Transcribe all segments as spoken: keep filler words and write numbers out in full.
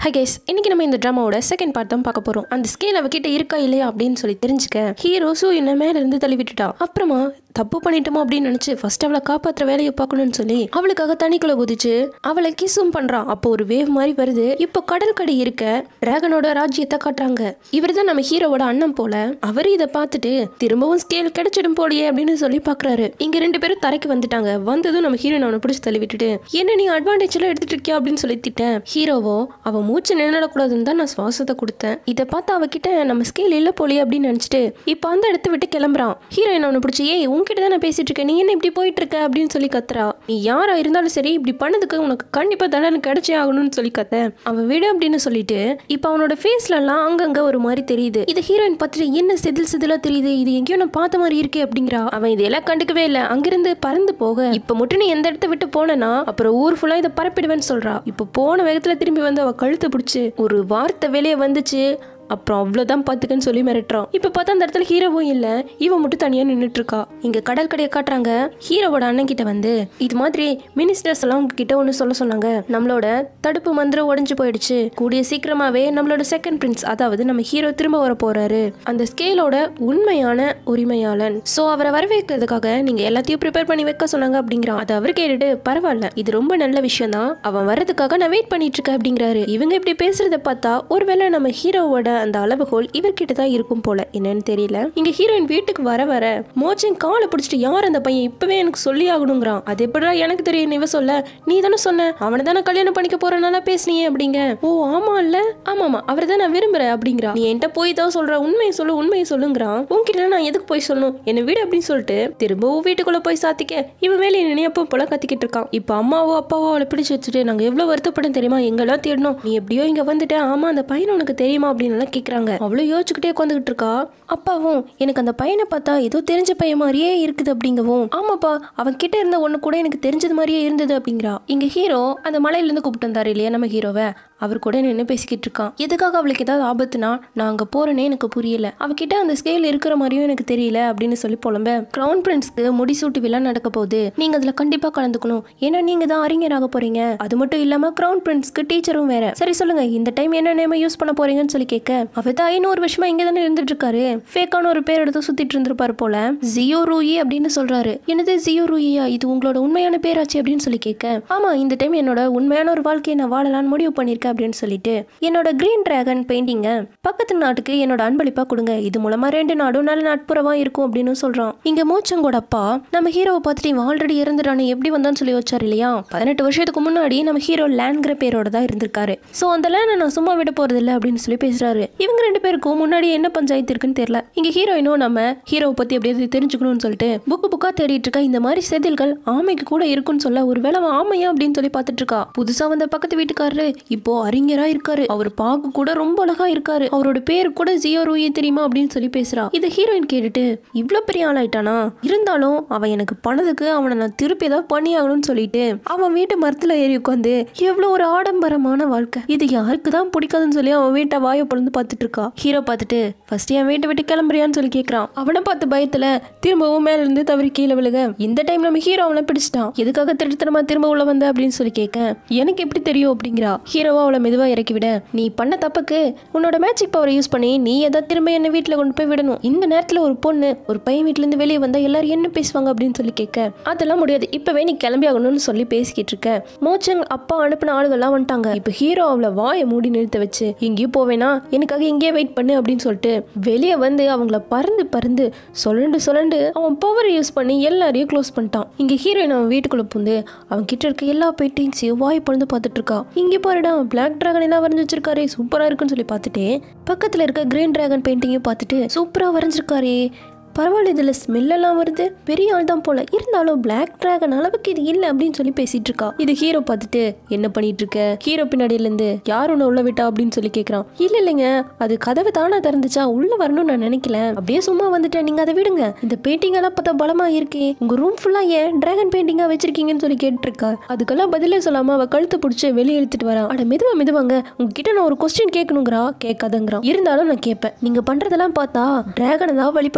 Hi guys, இன்னைக்கு நம்ம இந்த டிராமாவோட செகண்ட் பார்ட் தான் பார்க்க போறோம். அந்த ஸ்கேல் அவகிட்ட இருக்கா இல்லையா அப்படின்னு சொல்லி தெரிஞ்சுக்க ஹீரோ சூ என்ன மேல இருந்து தள்ளி விட்டுட்டா. அப்புறமா தப்பு பண்ணிட்டோமோ அப்படின்னு நினைச்சு ஃபர்ஸ்ட் அவளை காப்பாற்ற வேலையை பார்க்கணும்னு சொல்லி அவளுக்காக தண்ணிக்குள்ள குதிச்சு அவளை கிசும் பண்றான். அப்போ ஒரு வேவ் மாதிரி வருது. இப்போ கடல் கடி இருக்க டிராகனோட ராஜ்யத்தை காட்டுறாங்க. இவர் தான் நம்ம ஹீரோவோட அண்ணன் போல. அவரு இதை பார்த்துட்டு திரும்பவும் ஸ்கேல் கிடைச்சிடும் போலியே அப்படின்னு சொல்லி பாக்குறாரு. இங்க ரெண்டு பேரும் தரைக்கு வந்துட்டாங்க. வந்ததும் நம்ம ஹீரோயின் அவனை பிடிச்சி தள்ளி விட்டுட்டு என்ன நீ அட்வான்டேஜ் எல்லாம் எடுத்துட்டு இருக்கியா அப்படின்னு சொல்லி திட்டேன். ஹீரோவோ அவ மூச்சு நின்னடக்கூடாதுன்னு தான் நான் சுவாசத்தை கொடுத்தேன். இதை பார்த்து அவகிட்ட நம்ம ஸ்கேல் இல்ல போலியே அப்படின்னு நினைச்சிட்டு இப்ப அந்த இடத்த விட்டு கிளம்புறான். ஹீரோயின் அவனை பிடிச்சி ஏய் உன்கிட்ட தான் நான் பேசிட்டு இருக்கேன், நீ என்ன இப்படி போயிட்டு இருக்க அப்படின்னு சொல்லி கத்துறா. நீ யாரா இருந்தாலும் சரி இப்படி பண்ணதுக்கு உனக்கு கண்டிப்பா தண்டனை கிடைச்சே ஆகணும்னு சொல்லி கத்த அவன் விடு அப்படின்னு சொல்லிட்டு இப்ப அவனோட ஃபேஸ்ல எல்லாம் அங்கங்க ஒரு மாதிரி தெரியுது. இது ஹீரோயின் பார்த்துட்டு என்ன செதில் செதிலா தெரியுது, இது எங்கேயோ நான் பார்த்த மாதிரி இருக்கே அப்படிங்கிறா. அவன் இதெல்லாம் கண்டுக்கவே இல்லை. அங்கிருந்து பறந்து போக இப்ப மட்டும் நீ எந்த இடத்த விட்டு போனா அப்புறம் ஊர் ஃபுல்லா இதை பரப்பிடுவேன்னு சொல்றா. இப்ப போன வேகத்துல திரும்பி வந்து அவ கழுத்தை பிடிச்சு ஒரு வார்த்தை வெளியே வந்துச்சு. அப்புறம் அவ்வளவுதான் பாத்துக்கன்னு சொல்லி மிரட்டுறான். இப்ப பார்த்தா அந்த இடத்துல ஹீரோவும் இல்ல, இவன் மட்டும் தனியா நின்றுட்டு இருக்கா. இங்க கடல் கடையை காட்டுறாங்க. ஹீரோவோட அண்ணன் கிட்ட வந்து இது மாதிரி மினிஸ்டர்ஸ் எல்லாம் உங்ககிட்ட ஒண்ணு சொல்ல சொன்னாங்க. நம்மளோட தடுப்பு மந்திரம் உடைஞ்சு போயிடுச்சு. கூடிய சீக்கிரமாவே நம்மளோட செகண்ட் பிரின்ஸ் அதாவது நம்ம ஹீரோ திரும்ப வர போறாரு, அந்த ஸ்கேலோட உண்மையான உரிமையாளன். சோ அவரை வரவேற்கிறதுக்காக நீங்க எல்லாத்தையும் ப்ரிப்பேர் பண்ணி வைக்க சொன்னாங்க அப்படிங்கிறான். அதை அவர் கேட்டுட்டு பரவாயில்ல, இது ரொம்ப நல்ல விஷயம் தான், அவன் வர்றதுக்காக நான் வெயிட் பண்ணிட்டு இருக்கேன் அப்படிங்கிறாரு. இவங்க இப்படி பேசுறத பார்த்தா ஒருவேளை நம்ம ஹீரோவோட அந்த அளவுகோல் இவர்கிட்ட தான் இருக்கும் போல, என்னன்னு தெரியல. இங்க ஹீரோயின் வீட்டுக்கு வர வர மோச்சன் காலை பிடிச்சிட்டு யார் அந்த பையன் இப்பவே எனக்கு சொல்லி ஆகணுங்கிறான். அது எப்படா எனக்கு தெரியும் இவ சொல்ல, நீ தானே சொன்ன அவனை தானே கல்யாணம் பண்ணிக்க போறனால பேசுனீங்க அப்படிங்க. ஓ ஆமா இல்ல, ஆமாமா அவர் தான் நான் விரும்புறேன் அப்படிங்கிறா. நீ என்கிட்ட போய் தான் சொல்ற, உண்மையை சொல்லு உண்மையை சொல்லுங்கிறான். உன்கிட்ட நான் எதுக்கு போய் சொல்லணும், என்ன வீடு அப்படின்னு சொல்லிட்டு திரும்பவும் வீட்டுக்குள்ள போய் சாத்திக்க இவன் மேலே நினைப்போ போல கத்திக்கிட்டு இருக்கான். இப்ப அம்மாவோ அப்பாவோ அவளை பிடிச்சு வச்சுட்டு நாங்க எவ்வளவு வருத்தப்படும் தெரியுமா, எங்கெல்லாம் தேடணும், நீ எப்படியோ இங்க வந்துட்ட, ஆமா அந்த பையன் உனக்கு தெரியுமா அப்படின்னு கேக்குறாங்க. அவ்வளவு யோசிச்சுக்கிட்டே உட்காந்துக்கிட்டு இருக்கா. அப்பாவும் எனக்கு அந்த பையனை பார்த்தா ஏதோ தெரிஞ்ச பையன் மாதிரியே இருக்குது அப்படிங்கவும் ஆமாப்பா அவன் கிட்ட இருந்த ஒண்ணு கூட எனக்கு தெரிஞ்சது மாதிரியே இருந்தது அப்படிங்கிறா. இங்க ஹீரோ அந்த மலையில இருந்து கூப்பிட்டு வந்தாரு இல்லையா நம்ம ஹீரோவை, அவர் கூட நின்று பேசிக்கிட்டு இருக்கான். எதுக்காக அவளுக்கு ஏதாவது ஆபத்துனா நான் அங்க போறேனே எனக்கு புரியல, அவகிட்ட அந்த ஸ்கேல் இருக்கிற மாதிரியும் எனக்கு தெரியல அப்படின்னு சொல்லி புலம்ப. கிரவுன் பிரின்ஸ்க்கு முடிசூட்டு விழா நடக்க போகுது, நீங்க அதுல கண்டிப்பா கலந்துக்கணும், ஏன்னா நீங்க தான் அறிஞராக போறீங்க. அது மட்டும் இல்லாம கிரவுன் பிரின்ஸ்க்கு டீச்சரும் வேற. சரி சொல்லுங்க இந்த டைம் என்ன நேம் யூஸ் பண்ண போறீங்கன்னு சொல்லி கேட்க அவர் தான் ஐநூறு வருஷமா இங்க தானே இருந்துட்டு இருக்காரு, ஃபேக்கான ஒரு பேர் எடுத்து சுத்திட்டு இருந்திருப்பாரு போல, ஜியோ ரூயி அப்படின்னு சொல்றாரு. என்னது ஜியோ ரூயியா, இது உங்களோட உண்மையான பேராச்சு அப்படின்னு சொல்லி கேட்க ஆமா இந்த டைம் என்னோட உண்மையான ஒரு வாழ்க்கையை நான் வாழலான்னு முடிவு பண்ணிருக்கேன் அப்படின்னு சொல்லிட்டு என்னோட கிரீன் டிராகன் பெயிண்டிங்க பக்கத்து நாட்டுக்கு என்னோட அன்பளிப்பா கொடுங்க, இது மூலமா ரெண்டு நாடும் நல்ல நட்புறவா இருக்கும் அப்படின்னு சொல்றான். இங்க மூச்சங்கோட அப்பா நம்ம ஹீரோவை பார்த்துட்டு இவன் ஆல்ரெடி இறந்துட்டானு எப்படி வந்தான்னு சொல்லி வச்சாரு இல்லையா. பதினெட்டு வருஷத்துக்கு முன்னாடி நம்ம ஹீரோ லேண்ட்ங்கிற பேரோட தான் இருந்திருக்காரு. சோ அந்த லேண்டை நான் சும்மா விட போறது இல்லை அப்படின்னு சொல்லி பேசுறாரு. இவங்க ரெண்டு பேருக்கும் முன்னாடி என்ன பஞ்சாயத்து இருக்குன்னு தெரியல. இங்க ஹீரோயினும் நம்ம ஹீரோவை பத்தி அப்படியே தெரிஞ்சுக்கணும்னு சொல்லிட்டு புக்கு புக்கா தேடிட்டு இருக்கா. இந்த மாதிரி செதில்கள் ஆமைக்கு கூட இருக்குன்னு சொல்ல ஒரு வேளை ஆமையா அப்படின்னு சொல்லி பார்த்துட்டு இருக்கா. புதுசா வந்த பக்கத்து வீட்டுக்காரரு இப்போ அறிஞரா இருக்காரு, அவர் பார்க்க கூட ரொம்ப அழகா இருக்காரு, அவரோட பேரு கூட ஜியோ ரூயி தெரியுமா அப்படின்னு சொல்லி பேசுறா. இது ஹீரோயின் கேட்டுட்டு இவ்வளவு பெரிய ஆளாயிட்டானா, இருந்தாலும் அவன் எனக்கு பண்ணதுக்கு அவனை நான் திருப்பி ஏதாவது பண்ணி ஆகணும்னு சொல்லிட்டு அவன் வீட்டு மரத்துல ஏறி உட்காந்து எவ்வளவு ஒரு ஆடம்பரமான வாழ்க்கை, இது யாருக்கு தான் பிடிக்காதுன்னு சொல்லி அவன் வீட்டை வாயை பொழுது பார்த்துட்டு இருக்கா. ஹீரோ பார்த்துட்டு ஃபர்ஸ்ட் என் வீட்டை விட்டு கிளம்புறியான்னு சொல்லி கேட்கறான். அவனை பார்த்து பயத்துல திரும்பவும் மேல இருந்து தவறி கீழே விழுக இந்த டைம் நம்ம ஹீரோ அவனை பிடிச்சிட்டான். எதுக்காக திருத்தனமா திரும்ப உள்ள வந்த அப்படின்னு சொல்லி கேட்க எனக்கு எப்படி தெரியும் அப்படிங்கிறா. ஹீரோவா அவளை மெதுவா இறக்கி விட நீ பண்ண தப்புக்கு உன்னோட மேஜிக் பவரை யூஸ் பண்ணி நீ ஏதாவது திரும்ப என்ன வீட்டுல கொண்டு போய் விடணும். இந்த நேரத்துல ஒரு பொண்ணு ஒரு பையன் வீட்டுல இருந்து வெளியே வந்தா எல்லாரும் என்ன பேசுவாங்க அப்படின்னு சொல்லி கேட்க அதெல்லாம் முடியாது, இப்பவே நீ கிளம்பி ஆகணும்னு சொல்லி பேசிக்கிட்டு இருக்க. மோச்சன் அப்பா அனுப்பின ஆளுகள்லாம் வந்துட்டாங்க. இப்ப ஹீரோ அவளை வாயை மூடி நிறுத்த வச்சு எங்கேயும் போவேனா எனக்காக இங்கே வெயிட் பண்ணு அப்படின்னு சொல்லிட்டு வெளியே வந்து அவங்கள பறந்து பறந்து சொல்லண்டு சொல்லண்டு அவன் பவர் யூஸ் பண்ணி எல்லாரையும் க்ளோஸ் பண்ணிட்டான். இங்க ஹீரோயின் அவன் வீட்டுக்குள்ள புந்து அவன் கிட்ட இருக்க எல்லா பெயிண்டிங்ஸையும் வாய் பொழுது பார்த்துட்டு இருக்கா. இங்க பாருடா பிளாக் டிராகன் எல்லாம் வரைஞ்சு வச்சிருக்காரு, சூப்பரா இருக்குன்னு சொல்லி பார்த்துட்டு பக்கத்துல இருக்க கிரீன் டிராகன் பெயிண்டிங்கையும் பார்த்துட்டு சூப்பரா வரைஞ்சிருக்காரே, பரவாயில்ல இதுல ஸ்மெல் எல்லாம் வருது, பெரிய ஆள் தான் போல, இருந்தாலும் பிளாக் டிராகன் அளவுக்கு இது இல்லை அப்படின்னு சொல்லி பேசிட்டு இருக்கா. இது ஹீரோ பார்த்துட்டு என்ன பண்ணிட்டு இருக்க, ஹீரோ பின்னாடியில இருந்து யார் உன்ன உள்ள விட்டா அப்படின்னு சொல்லி கேட்கறான். இல்ல இல்லைங்க அது கதவு தானா திறந்துச்சா, உள்ள வரணும்னு நான் நினைக்கல, அப்படியே சும்மா வந்துட்டேன், நீங்க அதை விடுங்க, இந்த பெயிண்டிங் எல்லாம் பார்த்தா பலமா இருக்கே, உங்க ரூம் ஃபுல்லா ஏன் டிராகன் பெயிண்டிங்கா வச்சிருக்கீங்கன்னு சொல்லி கேட்டு இருக்கா. அதுக்கெல்லாம் பதிலே சொல்லாம அவ கழுத்தை பிடிச்சி வெளியே எடுத்துட்டு வரா. அட மெதுவா மெதுவாங்க உங்ககிட்ட நான் ஒரு கொஸ்டின் கேட்கணுங்கிறா. கேட்காதங்கிறான். இருந்தாலும் நான் கேட்பேன், நீங்க பண்றதெல்லாம் பார்த்தா டிராகனை தான் வழிபட்டு இருக்கீங்க,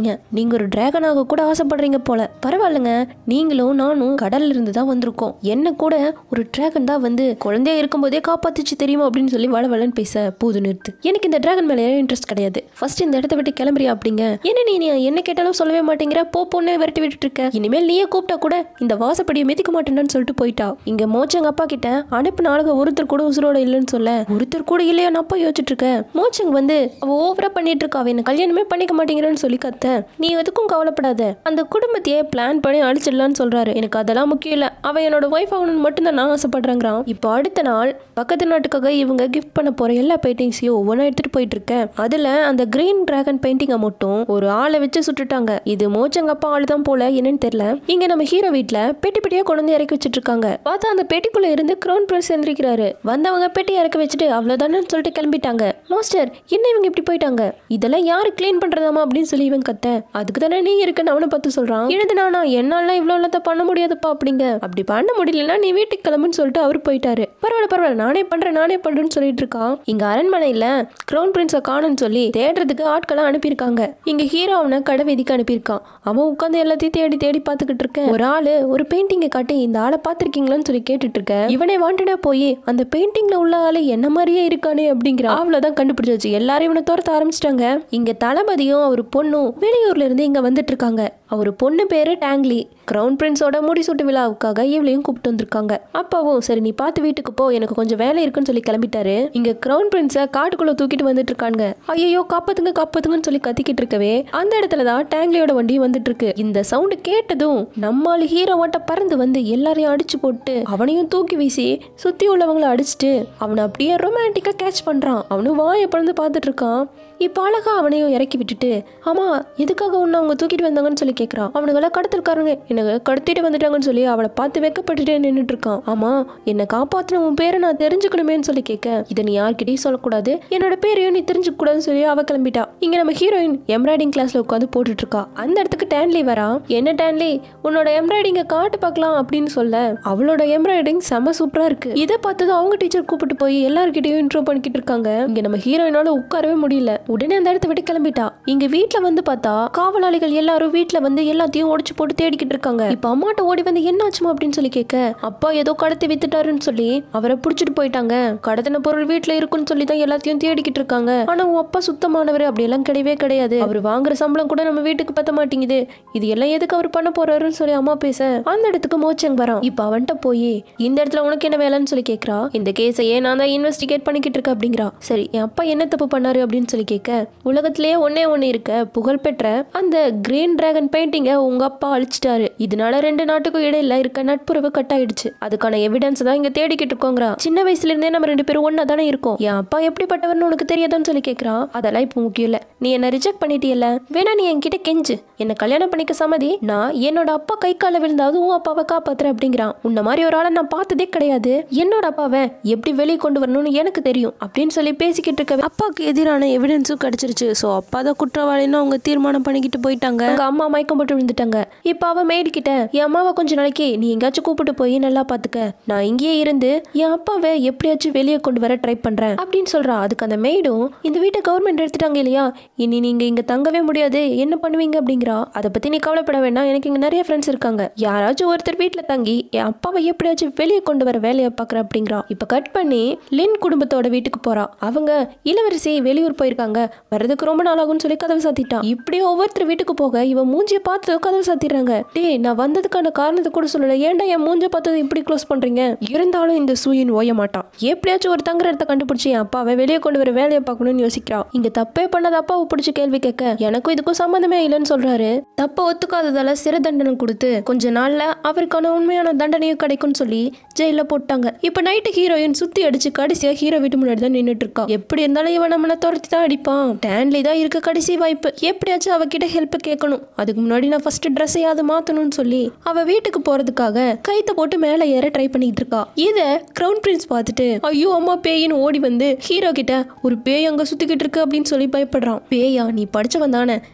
இருக்கீங்க. நீங்க ஒரு டிராகனாக கூட ஆசைப்படுறீங்க போல. பரவாயில்லைங்க, நீங்களும் நானும் கடல்ல இருந்து தான் வந்திருக்கோம். என்ன கூட ஒரு டிராகன் தான் வந்து குழந்தையா இருக்கும் போதே காப்பாத்துச்சு தெரியுமா அப்படின்னு சொல்லி வள வளன்னு பேச போது நிறுத்து. எனக்கு இந்த டிராகன் மேல இன்ட்ரெஸ்ட் கிடையாது. ஃபர்ஸ்ட் இந்த இடத்த விட்டு கிளம்புறியா அப்படிங்க. என்ன நீ என்ன கேட்டாலும் சொல்லவே மாட்டேங்கிற, போ பொண்ணே விரட்டி விட்டுட்டு இருக்க. இனிமேல் நீயே கூப்பிட்டா கூட இந்த வாசப்படியை மிதிக்க மாட்டேன்னு சொல்லிட்டு போயிட்டா. இங்க மோச்சங்க அப்பா கிட்ட அனுப்பின ஆளுங்க ஒருத்தர் கூட உசுரோட இல்லைன்னு சொல்ல, ஒருத்தர் கூட இல்லையா நான் அப்பா யோசிச்சுட்டு இருக்க. மோச்சங்க வந்து அவ ஓவரா பண்ணிட்டு இருக்கா, அவ என்ன கல்யாணமே பண்ணிக்க மாட்டேங்கிறன்னு சொல்லி கத்த. நீ எதுக்கும் கவலைப்படாத, அந்த குடும்பத்தையே பிளான் பண்ணி அழிச்சிடலான்னு சொல்றாரு. எனக்கு அதெல்லாம் முக்கியம் இல்ல, அவ என்னோட ஒய்ஃப் ஆகணும்னு மட்டும்தான் நான் ஆசைப்படுறேங்கிறான். இப்போ அடுத்த நாள் பக்கத்து நாட்டுக்காக இவங்க கிஃப்ட் பண்ண போற எல்லா பெயிண்டிங்ஸையும் ஒவ்வொன்றா எடுத்துட்டு போயிட்டு இருக்கேன். அதுல அந்த கிரீன் டிராகன் பெயிண்டிங்கை மட்டும் ஒரு ஆளை வச்சு சுட்டுட்டாங்க. இது மோச்சங்கப்பா ஆளு தான் போல, என்னன்னு தெரியல. இங்க நம்ம ஹீரோ வீட்டுல பெட்டி பெட்டியா கொண்டு இறக்கி வச்சிட்டு இருக்காங்க. பார்த்தா அந்த பெட்டிக்குள்ள இருந்து கிரவுன் பிரின்ஸ் எந்திரிக்கிறாரு. வந்தவங்க பெட்டி இறக்கி வச்சுட்டு அவ்வளவுதானு சொல்லிட்டு கிளம்பிட்டாங்க. மாஸ்டர், என்ன இவங்க இப்படி போயிட்டாங்க, இதெல்லாம் யாரு கிளீன் பண்றதாமா அப்படின்னு சொல்லி இவன் கத்த. அதுக்கு தானே நீ இருக்குன்னு அவனை பார்த்து சொல்றான். எழுதுனானா என்னால இவ்வளவு எல்லாத்த பண்ண முடியாதுப்பா அப்படிங்க. அப்படி பண்ண முடியலன்னா நீ வீட்டுக்கு கிளம்புன்னு சொல்லிட்டு அவரு போயிட்டாரு. பரவாயில்ல பரவாயில்ல, நானே பண்றேன் நானே பண்றேன்னு சொல்லிட்டு இருக்கான். இங்க அரண்மனையில கிரவுன் பிரின்ஸ காணும்னு சொல்லி தேடுறதுக்கு ஆட்களை அனுப்பியிருக்காங்க. இங்க ஹீரோ அவனை கடை வீதிக்கு அனுப்பியிருக்கான். அவன் உட்காந்து எல்லாத்தையும் தேடி தேடி பார்த்துக்கிட்டு இருக்க. ஒரு ஆளு ஒரு பெயிண்டிங்கை காட்டி இந்த ஆளை பாத்திருக்கீங்களான்னு சொல்லி கேட்டுட்டு இருக்க. இவனே வாண்டடா போய் அந்த பெயிண்டிங்ல உள்ள ஆளு என்ன மாதிரியே இருக்கானே அப்படிங்கிற அவ்வளவுதான் கண்டுபிடிச்சாச்சு. எல்லாரும் இவனை துரத்த ஆரம்பிச்சிட்டாங்க. இங்க தளபதியும் அவர் பொண்ணும் வெளியூர்ல இருந்து இங்க வந்துட்டு இருக்காங்க. அவர் பொண்ணு பேரு டாங்லி. கிரவுன் பிரின்ஸோட முடிசூட்டு விழாவுக்காக இவளையும் கூப்பிட்டு வந்திருக்காங்க. அப்பாவும் சரி நீ பார்த்து வீட்டுக்கு போ, எனக்கு கொஞ்சம் வேலை இருக்குன்னு சொல்லி கிளம்பிட்டாரு. இங்க கிரவுன் பிரின்ஸ காட்டுக்குள்ள தூக்கிட்டு வந்துட்டு இருக்காங்க. ஐயோ காப்பாத்துங்க காப்பாத்துங்கன்னு சொல்லி கத்திக்கிட்டு இருக்கவே அந்த இடத்துலதான் டாங்லியோட வண்டி வந்துட்டு இருக்கு. இந்த சவுண்டு கேட்டதும் நம்மால ஹீரோ ஓட்ட பறந்து வந்து எல்லாரையும் அடிச்சு போட்டு அவனையும் தூக்கி வீசி சுத்தி உள்ளவங்களை அடிச்சுட்டு அவனை அப்படியே ரொமான்டிக்கா கேட்ச் பண்றான். அவனும் வாயை பிறந்து பார்த்துட்டு இருக்கான். இப்ப அழகா அவனையும் இறக்கி விட்டுட்டு, ஆமா எதுக்காக உன்னை அவங்க தூக்கிட்டு வந்தாங்கன்னு சொல்லி கேட்கறான். அவனுங்கெல்லாம் கடத்திருக்காருங்க, எனக்கு கடத்திட்டு வந்துட்டாங்கன்னு சொல்லி அவளை பார்த்து வெக்கப்பட்டுட்டே நின்றுட்டு இருக்கான். ஆமா என்னை காப்பாத்தின உன் பேரை நான் தெரிஞ்சுக்கணுமேன்னு சொல்லி கேட்க, இதை நீ யார்கிட்டயும் சொல்லக்கூடாது, என்னோட பேரையும் நீ தெரிஞ்சுக்க கூடாதுன்னு சொல்லி அவ கிளம்பிட்டா. இங்க நம்ம ஹீரோயின் எம்ப்ராய்டிங் கிளாஸ்ல உட்காந்து போட்டுட்டு இருக்கா. அந்த இடத்துக்கு டான்லி வரா. என்ன டான்லி, உன்னோட எம்ப்ராய்டிங்க காட்டு பார்க்கலாம் அப்படின்னு சொல்ல, அவளோட எம்ப்ராய்டிங் செம சூப்பரா இருக்கு. இதை பார்த்ததும் அவங்க டீச்சர் கூப்பிட்டு போய் எல்லார்கிட்டையும் இன்ட்ரோ பண்ணிக்கிட்டு இருக்காங்க. இங்க நம்ம ஹீரோயினால உட்காரவே முடியல. உடனே அந்த இடத்த விட்டு கிளம்பிட்டா. இங்க வீட்டுல வந்து பார்த்தா காவலாளிகள் எல்லாரும் வீட்டுல வந்து எல்லாத்தையும் உடைச்சு போட்டு தேடிக்கிட்டு இருக்காங்க. இப்ப அம்மாட்ட ஓடி வந்து என்ன ஆச்சுமா அப்படின்னு சொல்லி கேட்க, அப்பா ஏதோ கடத்தி வித்துட்டாருன்னு சொல்லி அவரை புடிச்சிட்டு போயிட்டாங்க. கடத்தின பொருள் வீட்டுல இருக்குன்னு சொல்லி தான் எல்லாத்தையும் தேடிக்கிட்டு இருக்காங்க. ஆனா உன் அப்பா சுத்தமானவர் அப்படி எல்லாம் கிடையவே கிடையாது. அவர் வாங்குற சம்பளம் கூட நம்ம வீட்டுக்கு பத்த மாட்டேங்குது. இது எல்லாம் எதுக்கு அவர் பண்ண போறாருன்னு சொல்லி அம்மா பேச அந்த இடத்துக்கு மோச்சங் வரான். இப்ப அவன்கிட்ட போய் இந்த இடத்துல உனக்கு என்ன வேலைன்னு சொல்லி கேட்கறா. இந்த கேஸையே நான் தான் இன்வெஸ்டிகேட் பண்ணிக்கிட்டு இருக்கேன் அப்படிங்கிறா. சரி என் அப்பா என்ன தப்பு பண்ணாரு அப்படின்னு சொல்லி கேட்க, உலகத்திலேயே ஒன்னே ஒண்ணு இருக்க புகழ்பெற்ற அந்த கிரீன் டிராகன் பெயிண்டிங்க உங்க அப்பா அழிச்சிட்டாரு. இதனால ரெண்டு நாட்டுக்கும் இடையில இருக்க நட்புறவு கட் ஆயிடுச்சு. அதுக்கான எவிடன்ஸ் தான் இங்க தேடிக்கிட்டு இருக்கோங்கிறா. சின்ன வயசுல இருந்தே நம்ம ரெண்டு பேரும் ஒன்னா தானே இருக்கோம். என் அப்பா எப்படிப்பட்டவர்னு உனக்கு தெரியாதான்னு சொல்லி கேட்கறா. அதெல்லாம் இப்போ முக்கியம் இல்ல, நீ என்ன ரிஜெக்ட் பண்ணிட்டியல்ல, வேணா நீ என்கிட்ட கெஞ்சு, என்ன கல்யாணம் பண்ணிக்க சம்மதி, நான் என்னோட அப்பா கை கால விழுந்தாவது உன் அப்பாவை காப்பாத்துறேன் அப்படிங்கிறான். உன்ன மாதிரி ஒரு ஆளை நான் பார்த்ததே கிடையாது, என்னோட அப்பாவை எப்படி வெளியே கொண்டு வரணும்னு எனக்கு தெரியும் அப்படின்னு சொல்லி பேசிக்கிட்டு இருக்க அப்பாவுக்கு எதிரான எவிடன்ஸும் கிடைச்சிருச்சு. சோ அப்பா தான் குற்றவாளின்னு அவங்க தீர்மானம் பண்ணிக்கிட்டு போயிட்டாங்க. அவங்க அம்மா மயக்கம் போட்டு விழுந்துட்டாங்க. இப்ப அவ மேய்டு கிட்ட, என் அம்மாவை கொஞ்ச நாளைக்கு நீ எங்கேயாச்சும் கூப்பிட்டு போய் நல்லா பாத்துக்க, நான் இங்கேயே இருந்து என் அப்பாவை எப்படியாச்சும் வெளியே கொண்டு வர ட்ரை பண்றேன் அப்படின்னு சொல்றா. அதுக்கு அந்த மேய்டும், இந்த வீட்டை கவர்மெண்ட் எடுத்துட்டாங்க இல்லையா, இனி நீங்க இங்க தங்கவே முடியாது, என்ன பண்ணுவீங்க அப்படிங்கிறா. அதை பத்தி நீ கவலைப்பட வேண்டாம், எனக்கு இங்க நிறைய ஃப்ரெண்ட்ஸ் இருக்காங்க, யாராச்சும் ஒருத்தர் வீட்டுல தங்கி என் அப்பாவை எப்படியாச்சும் வெளியே கொண்டு வர வேலையை பாக்குறேன் அப்படிங்கிறா. இப்ப கட் பண்ணி லின் குடும்பத்தோட வீட்டுக்கு போறா. அவங்க இளவரசி வெளியூர் போயிருக்காங்க, வர்றதுக்கு ரொம்ப நாள் ஆகும்னு சொல்லி கதவு சாத்திட்டான். இப்படியே ஒவ்வொருத்தர் வீட்டுக்கு போக இவன் மூஞ்சிய பார்த்து கதவு சாத்திடுறாங்க. டே நான் வந்ததுக்கான காரணத்தை கூட சொல்லல, ஏன்டா என் மூஞ்ச பார்த்தது இப்படி க்ளோஸ் பண்றீங்க. இருந்தாலும் இந்த சூயின் ஓய மாட்டான். எப்படியாச்சும் ஒரு தங்குற இடத்த கண்டுபிடிச்சி என் அப்பாவை வெளியே கொண்டு வர வேலையை பார்க்கணும்னு யோசிக்கிறா. இங்க தப்பே பண்ணாத அப்பாவை பிடிச்சி கேள்வி கேட்க, எனக்கும் இதுக்கும் சம்மந்தமே இல்லைன்னு சொல்றாரு. தப்ப ஒத்துக்காததால சிறை தண்டனை கொடுத்து கொஞ்ச நாள்ல அவருக்கான உண்மையான தண்டனையும் கிடைக்கும்னு சொல்லி ஜெயில போட்டாங்க. இப்ப நைட்டு ஹீரோயின் சுத்தி அடிச்சு கடைசியா ஹீரோ வீட்டு முன்னாடி தான் நின்றுட்டு இருக்கா. எப்படி இருந்தாலும் இவன் நம்மள துரத்தி தான் அடிப்பான். டான்லி தான் இருக்க கடைசி வாய்ப்பு, எப்படியாச்சும் அவகிட்ட ஹெல்ப் கேட்கணும். அதுக்கு முன்னாடி நான் ஃபர்ஸ்ட் ட்ரெஸ்ஸையாவது மாத்தணும்னு சொல்லி அவ வீட்டுக்கு போறதுக்காக கைத்த போட்டு மேல ஏற ட்ரை பண்ணிட்டு இருக்கா. இத கிரவுன் பிரின்ஸ் பார்த்துட்டு ஐயோ அம்மா பேயின்னு ஓடி வந்து ஹீரோ கிட்ட, ஒரு பேய் அங்க சுத்திக்கிட்டு இருக்கு அப்படின்னு சொல்லி பயப்படுறான். பேயா, நீ படிச்சவன் தானே,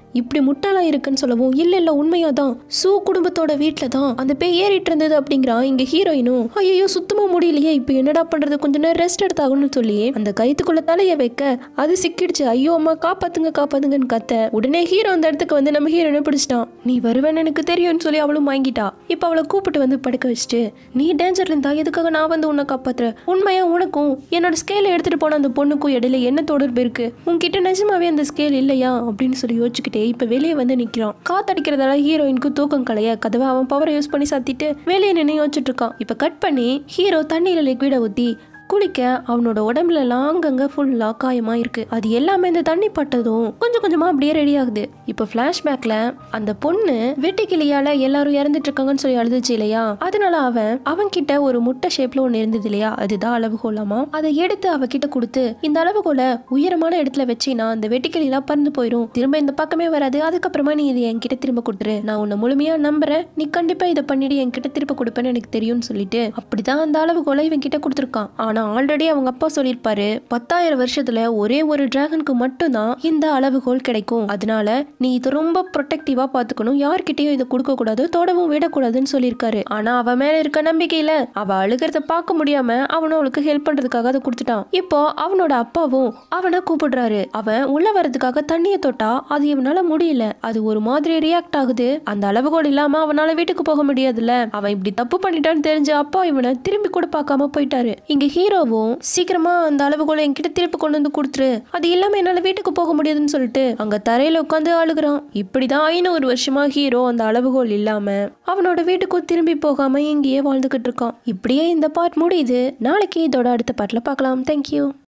இப்படி முட்டாளா இருக்குன்னு சொல்லவும் இல்ல இல்ல உண்மையாதான் சூ குடும்பத்தோட வீட்டுல தான் அந்த பேய் ஏறிட்டு இருந்தது அப்படிங்கிறான். இங்க ஹீரோயினும் ஐயோ சுத்தமா முடியலையே இப்ப என்னடா பண்றது கொஞ்ச நேரம் ரெஸ்ட் எடுத்தாகணும்னு சொல்லி அந்த கயித்துக்குள்ள தலைய வைக்க அது சிக்கிடுச்சு. ஐயோ அம்மா காப்பாத்துங்க காப்பாத்துங்கன்னு கத்த உடனே ஹீரோ அந்த இடத்துக்கு வந்து நம்ம ஹீரோனை பிடிச்சிட்டான். நீ வருவேன்னு எனக்கு தெரியும்னு சொல்லி அவளும் வாங்கிட்டா. இப்ப அவளை கூப்பிட்டு வந்து படுக்க வச்சுட்டு நீ டேஞ்சர் இருந்தா எதுக்காக நான் வந்து உன்னை காப்பாத்துறேன், உண்மையா உனக்கும் என்னோட ஸ்கேல எடுத்துட்டு போன அந்த பொண்ணுக்கும் இடையில என்ன தொடர்பு இருக்கு, உன்கிட்ட நிஜமாவே அந்த ஸ்கேல் இல்லையா அப்படின்னு சொல்லி யோசிச்சுக்கிட்டே இப்ப வெளியே வந்து நிக்கிறான். காத்தடிக்கிறதால ஹீரோயினுக்கு தூக்கம் கலைய கதவை அவன் பவரை யூஸ் பண்ணி சாத்திட்டு வெளியே நின்று யோசிச்சுட்டு இருக்கான். இப்ப கட் பண்ணி ஹீரோ தண்ணியில லிக்விட ஊத்தி குளிக்க அவனோட உடம்புல எல்லாம் அங்கங்க ஃபுல்லா காயமா இருக்கு. அது எல்லாமே இந்த தண்ணி பட்டதும் கொஞ்சம் கொஞ்சமா அப்படியே ரெடி ஆகுது. இப்ப பிளாஷ்பேக்ல அந்த பொண்ணு வெட்டி கிளியால எல்லாரும் இறந்துட்டு இருக்காங்கன்னு சொல்லி அழுதுச்சு இல்லையா, அதனால அவன் அவன் கிட்ட ஒரு முட்டை ஷேப்ல ஒண்ணு இருந்தது இல்லையா, அதுதான் அளவுகோலாமா. அதை எடுத்து அவகிட்ட கொடுத்து இந்த அளவுகோல உயரமான இடத்துல வச்சினா அந்த வெட்டிக்கிளி எல்லாம் பறந்து போயிடும், திரும்ப இந்த பக்கமே வராது, அதுக்கப்புறமா நீ இதை என்கிட்ட திரும்ப கொடுத்துரு, நான் உன்னை முழுமையா நம்புறேன், நீ கண்டிப்பா இதை பண்ணிட்டு என்கிட்ட திரும்ப கொடுப்பேன்னு எனக்கு தெரியும்னு சொல்லிட்டு அப்படிதான் அந்த அளவுகோலை இவன் கிட்ட கொடுத்துருக்கான். ஆனா ஆல்ரெடி அவங்க அப்பா சொல்லிருப்பாரு பத்தாயிரம் வருஷத்துல ஒரே ஒரு டிராகனுக்கு மட்டும்தான் இந்த அளவுகோல் கிடைக்கும், அதனால நீ இது ரொம்ப ப்ரொடெக்டிவா பாத்துக்கணும், யார்கிட்டயும் இதை கொடுக்க கூடாது, தொடவும் விடக்கூடாதுன்னு சொல்லியிருக்காரு. ஆனா அவ மேல இருக்க நம்பிக்கையில அவ அழுகிறத பார்க்க முடியாம அவனும் அவளுக்கு ஹெல்ப் பண்றதுக்காக அதை கொடுத்துட்டான். இப்போ அவனோட அப்பாவும் அவனை கூப்பிடுறாரு. அவன் உள்ள வர்றதுக்காக தண்ணியை தொட்டா அது இவனால முடியல, அது ஒரு மாதிரி ரியாக்ட் ஆகுது. அந்த அளவுகோல் இல்லாம அவனால வீட்டுக்கு போக முடியாதுல்ல. அவன் இப்படி தப்பு பண்ணிட்டான்னு தெரிஞ்ச அப்பா இவனை திரும்பி கூட பார்க்காம போயிட்டாரு. இங்க ஹீரோவும் சீக்கிரமா அந்த அளவுகோலை என்கிட்ட திருப்பி கொண்டு வந்து கொடுத்துரு, அது இல்லாம என்னால வீட்டுக்கு போக முடியாதுன்னு சொல்லிட்டு அங்க தரையில உட்காந்து அழுகுறான். இப்படிதான் ஐநூறு வருஷமா ஹீரோ அந்த அளவுகோல் இல்லாம அவனோட வீட்டுக்கும் திரும்பி போகாம இங்கேயே வாழ்ந்துகிட்டு இருக்கான். இப்படியே இந்த பார்ட் முடியுது. நாளைக்கு இதோட அடுத்த பார்ட்ல பார்க்கலாம். தேங்க்யூ.